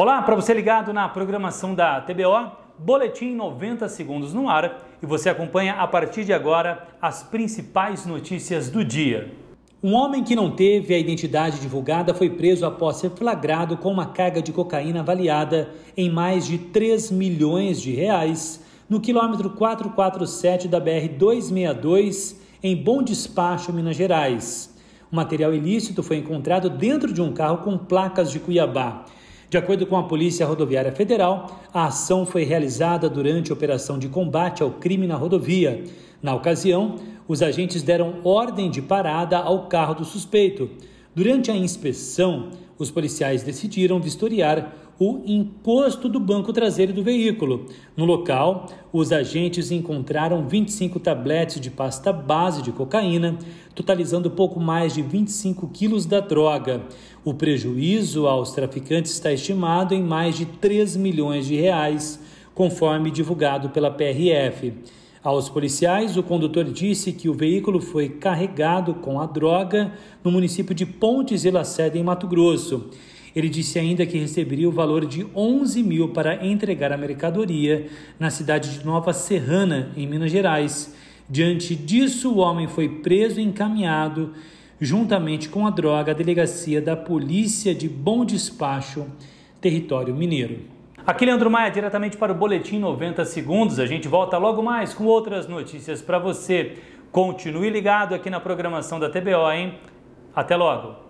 Olá, para você ligado na programação da TBO, Boletim 90 segundos no ar, e você acompanha a partir de agora as principais notícias do dia. Um homem que não teve a identidade divulgada foi preso após ser flagrado com uma carga de cocaína avaliada em mais de 3 milhões de reais no quilômetro 447 da BR-262, em Bom Despacho, Minas Gerais. O material ilícito foi encontrado dentro de um carro com placas de Cuiabá. De acordo com a Polícia Rodoviária Federal, a ação foi realizada durante a operação de combate ao crime na rodovia. Na ocasião, os agentes deram ordem de parada ao carro do suspeito. Durante a inspeção, os policiais decidiram vistoriar o encosto do banco traseiro do veículo. No local, os agentes encontraram 25 tabletes de pasta base de cocaína, totalizando pouco mais de 25 quilos da droga. O prejuízo aos traficantes está estimado em mais de 3 milhões de reais, conforme divulgado pela PRF. Aos policiais, o condutor disse que o veículo foi carregado com a droga no município de Pontes de Lacerda, em Mato Grosso. Ele disse ainda que receberia o valor de 11 mil para entregar a mercadoria na cidade de Nova Serrana, em Minas Gerais. Diante disso, o homem foi preso e encaminhado, juntamente com a droga, à delegacia da Polícia de Bom Despacho, território mineiro. Aqui, Leandro Maia, diretamente para o Boletim 90 segundos. A gente volta logo mais com outras notícias para você. Continue ligado aqui na programação da TBO, hein? Até logo!